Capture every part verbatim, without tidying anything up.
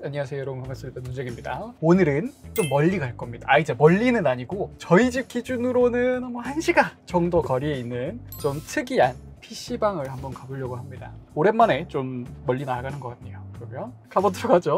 안녕하세요 여러분, 반갑습니다. 문정입니다. 오늘은 좀 멀리 갈 겁니다. 아 이제 멀리는 아니고 저희 집 기준으로는 뭐 한 시간 정도 거리에 있는 좀 특이한 피시방을 한번 가보려고 합니다. 오랜만에 좀 멀리 나가는 것 같네요. 그러면 가보도록 하죠.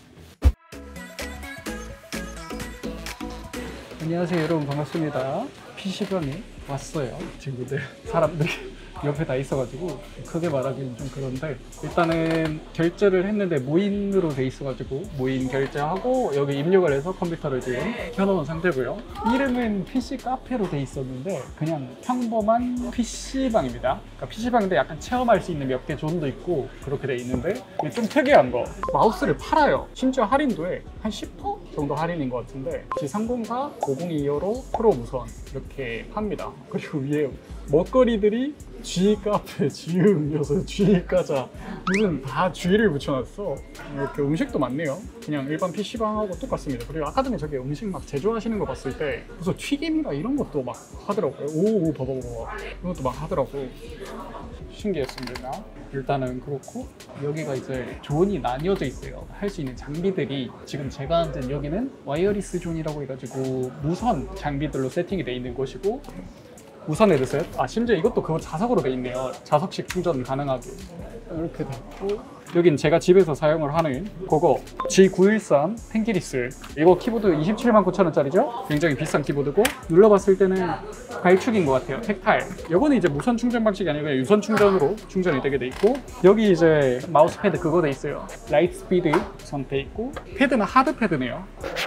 안녕하세요 여러분, 반갑습니다. 피시방에 왔어요. 친구들 사람들이 옆에 다 있어가지고 크게 말하기는 좀 그런데, 일단은 결제를 했는데 무인으로 돼 있어가지고 무인 결제하고 여기 입력을 해서 컴퓨터를 지금 켜놓은 상태고요. 이름은 피씨 카페로 돼 있었는데 그냥 평범한 피시방입니다. 그러니까 피시방인데 약간 체험할 수 있는 몇 개 존도 있고 그렇게 돼 있는데, 이게 좀 특이한 거, 마우스를 팔아요. 심지어 할인도에 한 십 퍼센트 정도 할인인 것 같은데 지 삼공사 오공이오로 프로 무선 이렇게 팝니다. 그리고 위에 먹거리들이 G 카페, G 음료수, G 과자, 무슨 다 G를 붙여놨어. 이렇게 음식도 많네요. 그냥 일반 피시방하고 똑같습니다. 그리고 아까 전에 저기 음식 막 제조하시는 거 봤을 때 무슨 튀김이나 이런 것도 막 하더라고요. 오, 봐봐 봐봐, 이런 것도 막 하더라고. 신기했습니다. 일단은 그렇고, 여기가 이제 존이 나뉘어져 있어요. 할 수 있는 장비들이. 지금 제가 앉은 여기는 와이어리스 존이라고 해가지고 무선 장비들로 세팅이 돼 있는 곳이고, 무선 헤드셋, 아 심지어 이것도 그거 자석으로 돼 있네요. 자석식 충전 가능하게 이렇게 됐고, 여긴 제가 집에서 사용을 하는 그거 지 구일삼 펜키리스. 이거 키보드 이십칠만 구천 원짜리죠? 굉장히 비싼 키보드고, 눌러봤을 때는 갈축인 것 같아요. 텍타일. 이거는 이제 무선 충전 방식이 아니라 유선 충전으로 충전이 되게 돼 있고, 여기 이제 마우스 패드 그거 돼 있어요. 라이트 스피드 선돼 있고, 패드는 하드 패드네요.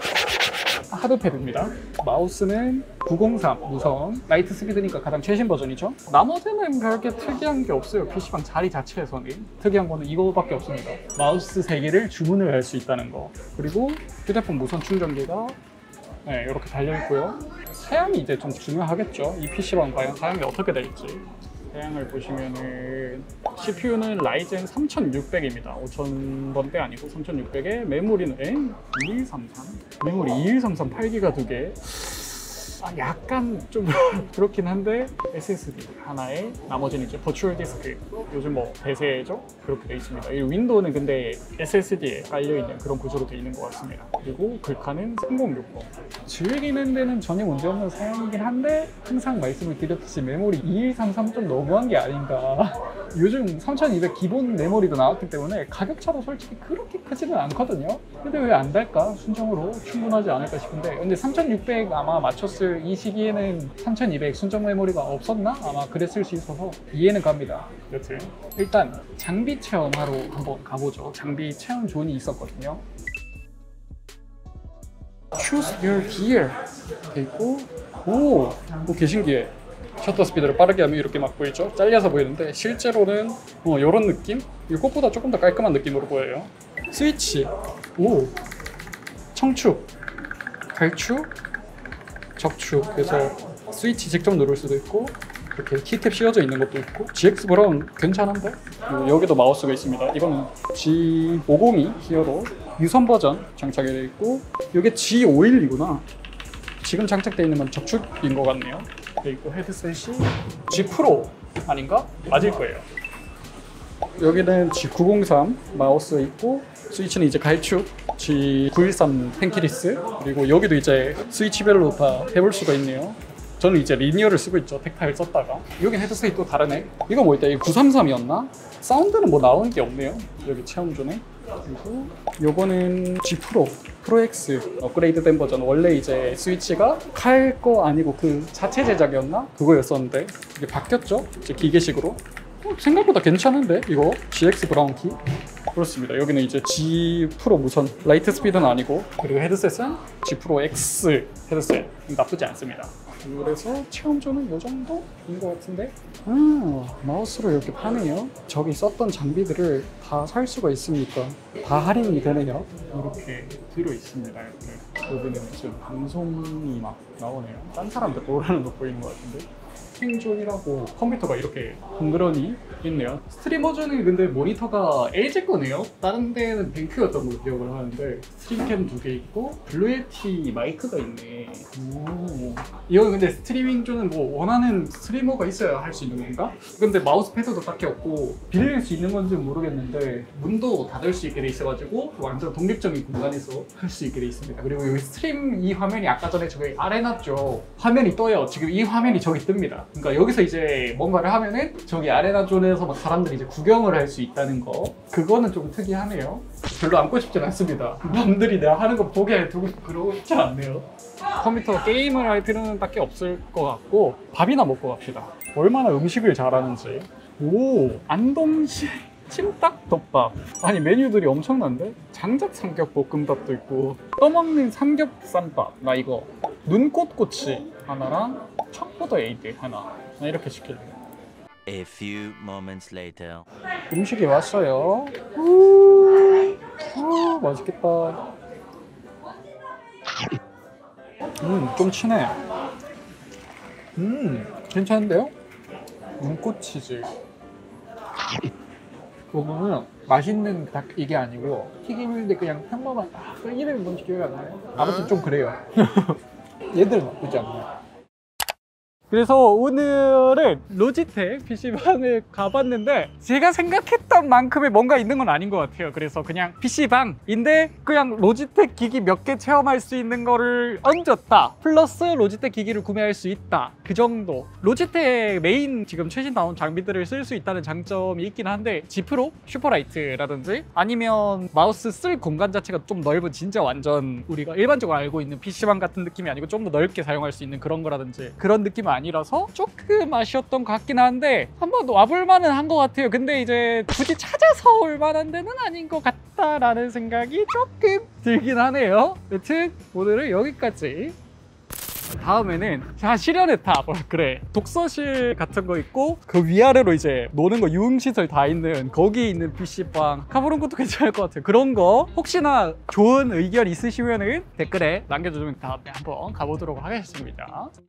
하드 패드입니다. 마우스는 구공삼 무선, 라이트 스피드니까 가장 최신 버전이죠. 나머지는 그렇게 특이한 게 없어요. 피시방 자리 자체에서는 특이한 거는 이거밖에 없습니다. 마우스 세 개를 주문을 할 수 있다는 거, 그리고 휴대폰 무선 충전기가 네, 이렇게 달려있고요. 사양이 이제 좀 중요하겠죠. 이 피시방 과연 사양이 어떻게 될지. 사양을 보시면은 씨피유는 라이젠 삼천육백입니다. 오천 번대 아니고 삼천육백에 메모리는 이일삼삼, 메모리 이일삼삼 팔 기가 두 개. 아, 약간 좀 그렇긴 한데 에스에스디 하나에, 나머지는 이제 버추얼 디스크, 요즘 뭐 대세죠? 그렇게 돼 있습니다. 이 윈도우는 근데 에스에스디에 깔려있는 그런 구조로 돼 있는 것 같습니다. 그리고 글카는 삼공육공. 즐기는 데는 전혀 문제없는 사양이긴 한데, 항상 말씀을 드렸듯이 메모리 이일삼삼 좀 너무한 게 아닌가. 요즘 삼천이백 기본 메모리도 나왔기 때문에 가격차도 솔직히 그렇게 크지는 않거든요. 근데 왜 안 달까? 순정으로 충분하지 않을까 싶은데, 근데 삼천육백 아마 맞췄을 이 시기에는 삼천이백 순정 메모리가 없었나? 아마 그랬을 수 있어서 이해는 갑니다. 여튼 일단 장비 체험하러 한번 가보죠. 장비 체험 존이 있었거든요. Choose your gear 돼 있고, 오, 오 개신기해. 셔터 스피드를 빠르게 하면 이렇게 막 보이죠? 잘려서 보이는데 실제로는 어, 이런 느낌? 이것보다 조금 더 깔끔한 느낌으로 보여요. 스위치, 오, 청축, 갈축, 적축. 그래서 스위치 직접 누를 수도 있고, 이렇게 키탭 씌워져 있는 것도 있고. 지엑스 브라운 괜찮은데? 여기도 마우스가 있습니다. 이거는 지 오공이 히어로 유선 버전 장착이 되어 있고, 이게 지 오십일이구나. 지금 장착되어 있는 건 적축인 것 같네요. 그리고 헤드셋이 G 프로 아닌가? 맞을 거예요. 여기는 지 구공삼 마우스 있고, 스위치는 이제 갈축 지 구일삼 펜키리스, 그리고 여기도 이제 스위치별로 다 해볼 수가 있네요. 저는 이제 리니어를 쓰고 있죠. 텍타일 썼다가. 여긴 헤드셋이 또 다르네. 이거 뭐 있다, 이거 구삼삼이었나? 사운드는 뭐 나오는 게 없네요. 여기 체험존에. 그리고 요거는 G 프로 프로 X 업그레이드 된 버전. 원래 이제 스위치가 칼 거 아니고 그 자체 제작이었나? 그거였었는데 이게 바뀌었죠. 이제 기계식으로. 어, 생각보다 괜찮은데 이거 지엑스 브라운 키. 그렇습니다. 여기는 이제 G 프로 무선, 라이트 스피드는 아니고, 그리고 헤드셋은 G 프로 X 헤드셋. 나쁘지 않습니다. 그래서 체험존은 이 정도인 것 같은데, 아, 마우스로 이렇게 파네요. 저기 썼던 장비들을 다 살 수가 있으니까 다 할인이 되네요. 이렇게 들어 있습니다. 이렇게. 여기는 지금 방송이 막 나오네요. 딴 사람들 모르는 거 보이는 것 같은데. 스트림존이라고 컴퓨터가 이렇게 덩그러니 있네요. 스트림 버전은 근데 모니터가 엘지 거네요. 다른 데는 뱅크였던 걸로 기억을 하는데 스트림캠 두 개 있고 블루에티 마이크가 있네. 오. 이건 근데 스트리밍존은 뭐 원하는 스트리머가 있어야 할 수 있는 건가? 근데 마우스 패드도 딱히 없고 빌릴 수 있는 건지는 모르겠는데 문도 닫을 수 있게 돼 있어가지고 완전 독립적인 공간에서 할 수 있게 돼 있습니다. 그리고 여기 스트림 이 화면이 아까 전에 저기 아래 놨죠. 화면이 떠요. 지금 이 화면이 저기 뜹니다. 그러니까 여기서 이제 뭔가를 하면은 저기 아레나 존에서 막 사람들이 이제 구경을 할 수 있다는 거. 그거는 좀 특이하네요. 별로 앉고 싶진 않습니다. 남들이 내가 하는 거 보게 두고 그러지 않네요. 컴퓨터 게임을 할 필요는 딱히 없을 것 같고 밥이나 먹고 갑시다. 얼마나 음식을 잘하는지. 오, 안동식 찜닭덮밥. 아니 메뉴들이 엄청난데? 장작 삼겹볶음밥도 있고 떠먹는 삼겹쌈밥. 나 이거 눈꽃꼬치 하나랑 청포도 에이드 하나. 나 이렇게 시킬래. A few moments later. 음식이 왔어요. 우, 우, 맛있겠다. 음, 좀 진해. 음, 괜찮은데요? 눈꽃치즈. 그거는 맛있는 닭 이게 아니고 튀김인데 그냥 평범한. 아, 그 이름이 뭔지 기억이 안 나요. 아무튼 좀 그래요. 얘들 나쁘지 않네. 그래서 오늘은 로지텍 피시방을 가봤는데 제가 생각했던 만큼의 뭔가 있는 건 아닌 것 같아요. 그래서 그냥 피시방인데 그냥 로지텍 기기 몇 개 체험할 수 있는 거를 얹었다. 플러스 로지텍 기기를 구매할 수 있다. 그 정도. 로지텍 메인 지금 최신 나온 장비들을 쓸 수 있다는 장점이 있긴 한데 G 프로, 슈퍼라이트라든지 아니면 마우스 쓸 공간 자체가 좀 넓은 진짜 완전 우리가 일반적으로 알고 있는 피시방 같은 느낌이 아니고 좀 더 넓게 사용할 수 있는 그런 거라든지 그런 느낌은 아니라서 조금 아쉬웠던 것 같긴 한데 한번 와볼 만은 한 것 같아요. 근데 이제 굳이 찾아서 올 만한 데는 아닌 것 같다라는 생각이 조금 들긴 하네요. 여튼 오늘은 여기까지. 다음에는 자 실현의 탑 그래 독서실 같은 거 있고 그 위아래로 이제 노는 거 유흥시설 다 있는 거기 있는 피시방 가보는 것도 괜찮을 것 같아요. 그런 거 혹시나 좋은 의견 있으시면은 댓글에 남겨주시면 다음에 한번 가보도록 하겠습니다.